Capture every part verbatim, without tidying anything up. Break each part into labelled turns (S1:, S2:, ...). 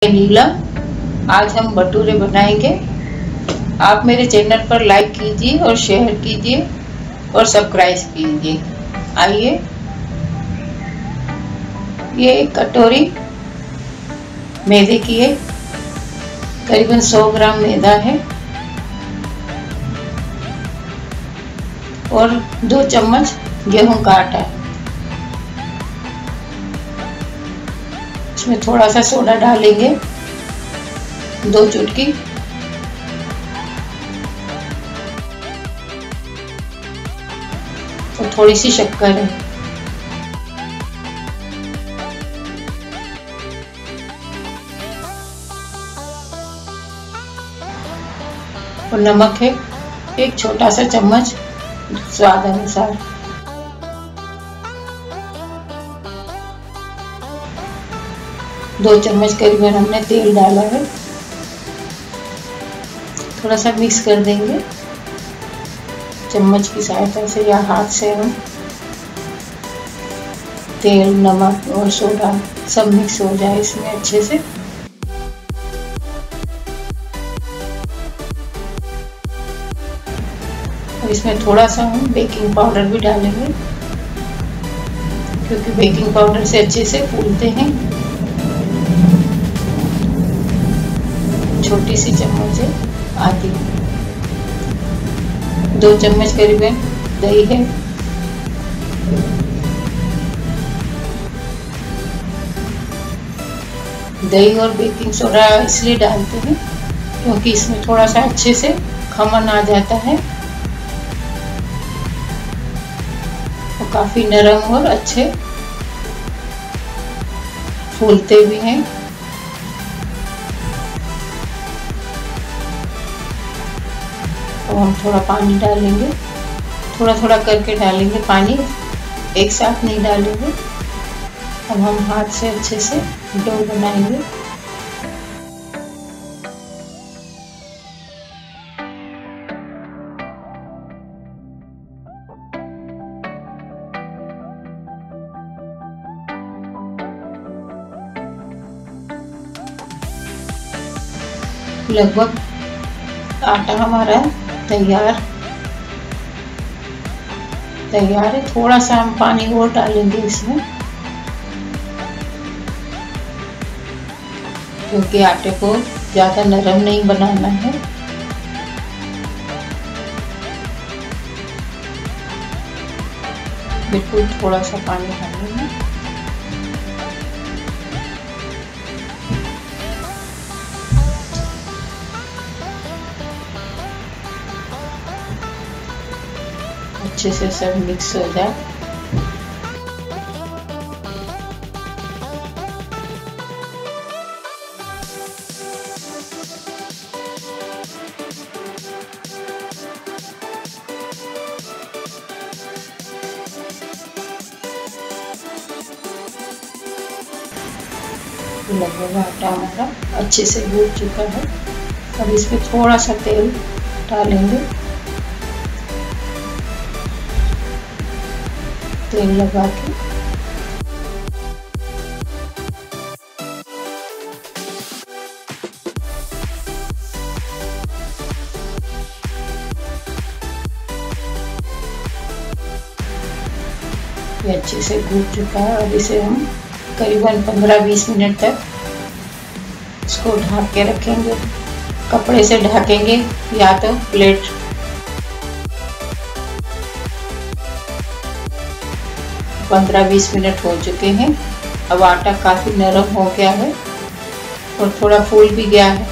S1: नीला। आज हम भटूरे बनाएंगे। आप मेरे चैनल पर लाइक कीजिए और शेयर कीजिए और सब्सक्राइब कीजिए। आइए, ये एक कटोरी मैदे की है, करीबन सौ ग्राम मैदा है और दो चम्मच गेहूं का आटा है। इसमें थोड़ा सा सोडा डालेंगे, दो चुटकी, और थोड़ी सी शक्कर है। और नमक है एक छोटा सा चम्मच स्वाद अनुसार। दो चम्मच करीबन हमने तेल डाला है। थोड़ा सा मिक्स कर देंगे चम्मच की सहायता से या हाथ से। हम तेल, नमक और सोडा सब मिक्स हो जाए इसमें अच्छे से। और इसमें थोड़ा सा हम बेकिंग पाउडर भी डालेंगे, क्योंकि बेकिंग पाउडर से अच्छे से फूलते हैं। छोटी सी चम्मच है, आधी। दो चम्मच करीबन दही है। दही और बेकिंग सोडा इसलिए डालते हैं क्योंकि इसमें थोड़ा सा अच्छे से खमन आ जाता है और काफी नरम और अच्छे फूलते भी हैं। तो हम थोड़ा पानी डालेंगे, थोड़ा थोड़ा करके डालेंगे पानी, एक साथ नहीं डालेंगे। अब हम हाथ से अच्छे से डो बनाएंगे। लगभग आटा हमारा तैयार तैयार है। थोड़ा सा हम पानी और डालेंगे इसमें, क्योंकि आटे को ज्यादा नरम नहीं बनाना है। बिल्कुल थोड़ा सा पानी डालेंगे। अच्छे से सब मिक्स हो जाए। लगभग आटा हमारा अच्छे से गूंथ चुका है। अब इसमें थोड़ा सा तेल डालेंगे। तेल लगा के ये अच्छे से गूंथ चुका है। अब इसे हम करीबन पंद्रह बीस मिनट तक इसको ढक के रखेंगे। कपड़े से ढकेंगे या तो प्लेट। पंद्रह बीस मिनट हो चुके हैं। अब आटा काफी नरम हो गया है और थोड़ा फूल भी गया है।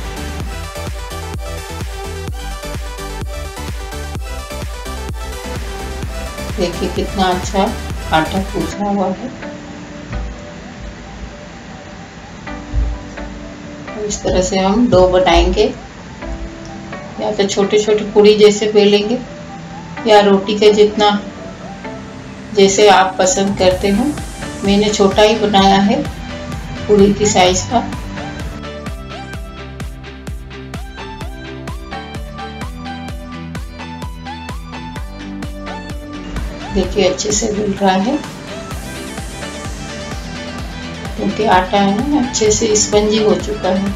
S1: देखिए कितना अच्छा आटा फूला हुआ है। इस तरह से हम डो बनाएंगे, या तो छोटे छोटे पूरी जैसे बेलेंगे या रोटी के जितना जैसे आप पसंद करते हो। मैंने छोटा ही बनाया है, पूरी की साइज का। देखिए अच्छे से मिल रहा है। तो क्योंकि आटा है ना अच्छे से स्पंजी हो चुका है।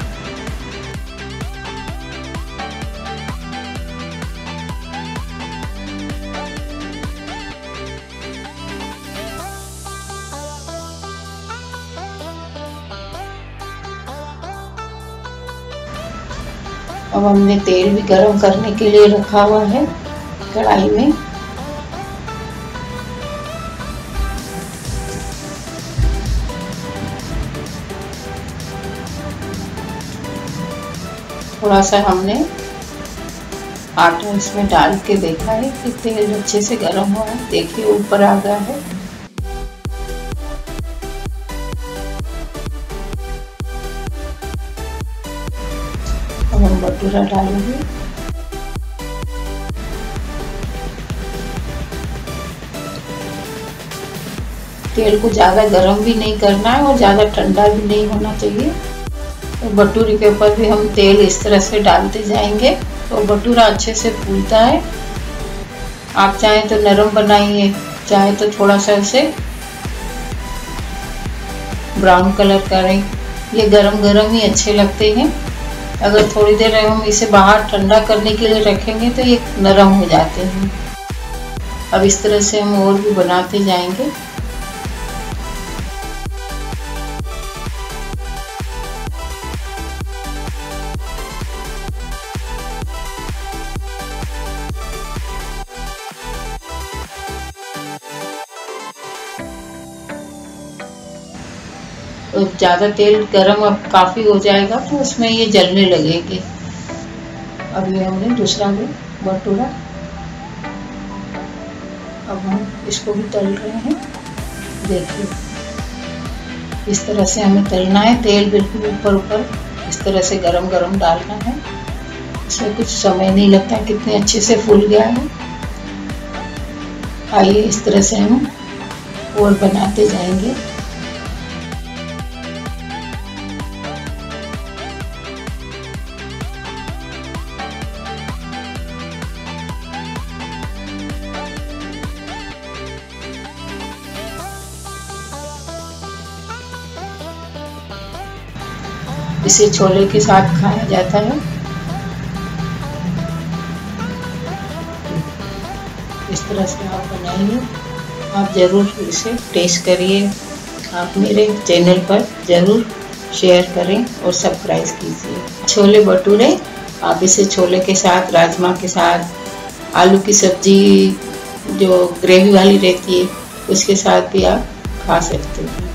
S1: अब हमने तेल भी गरम करने के लिए रखा हुआ है कढ़ाई में। थोड़ा सा हमने आटा इसमें डाल के देखा है कि तेल अच्छे से गर्म हुआ है। देखिए ऊपर आ गया है। अब हम भटूरा डालेंगे। तेल को ज़्यादा गर्म भी नहीं करना है और ज़्यादा ठंडा भी नहीं होना चाहिए। तो भटूरे के ऊपर भी हम तेल इस तरह से डालते जाएंगे तो भटूरा अच्छे से फूलता है। आप चाहें तो नरम बनाइए, चाहे तो थोड़ा सा इसे ब्राउन कलर करें। ये गरम गरम ही अच्छे लगते हैं। अगर थोड़ी देर हम इसे बाहर ठंडा करने के लिए रखेंगे तो ये नरम हो जाते हैं। अब इस तरह से हम और भी बनाते जाएंगे। तो ज़्यादा तेल गरम अब काफ़ी हो जाएगा तो उसमें ये जलने लगेंगे। अब ये हमने दूसरा भी भटूरा, अब हम इसको भी तल रहे हैं। देखिए इस तरह से हमें तलना है। तेल बिल्कुल ऊपर ऊपर इस तरह से गरम गरम डालना है। इसमें कुछ समय नहीं लगता, कितने अच्छे से फूल गया है। आइए इस तरह से हम और बनाते जाएंगे। इसे छोले के साथ खाया जाता है। इस तरह से आप बनाइए। आप ज़रूर इसे टेस्ट करिए। आप मेरे चैनल पर ज़रूर शेयर करें और सब्सक्राइब कीजिए। छोले भटूरे आप इसे छोले के साथ, राजमा के साथ, आलू की सब्जी जो ग्रेवी वाली रहती है उसके साथ भी आप खा सकते हैं।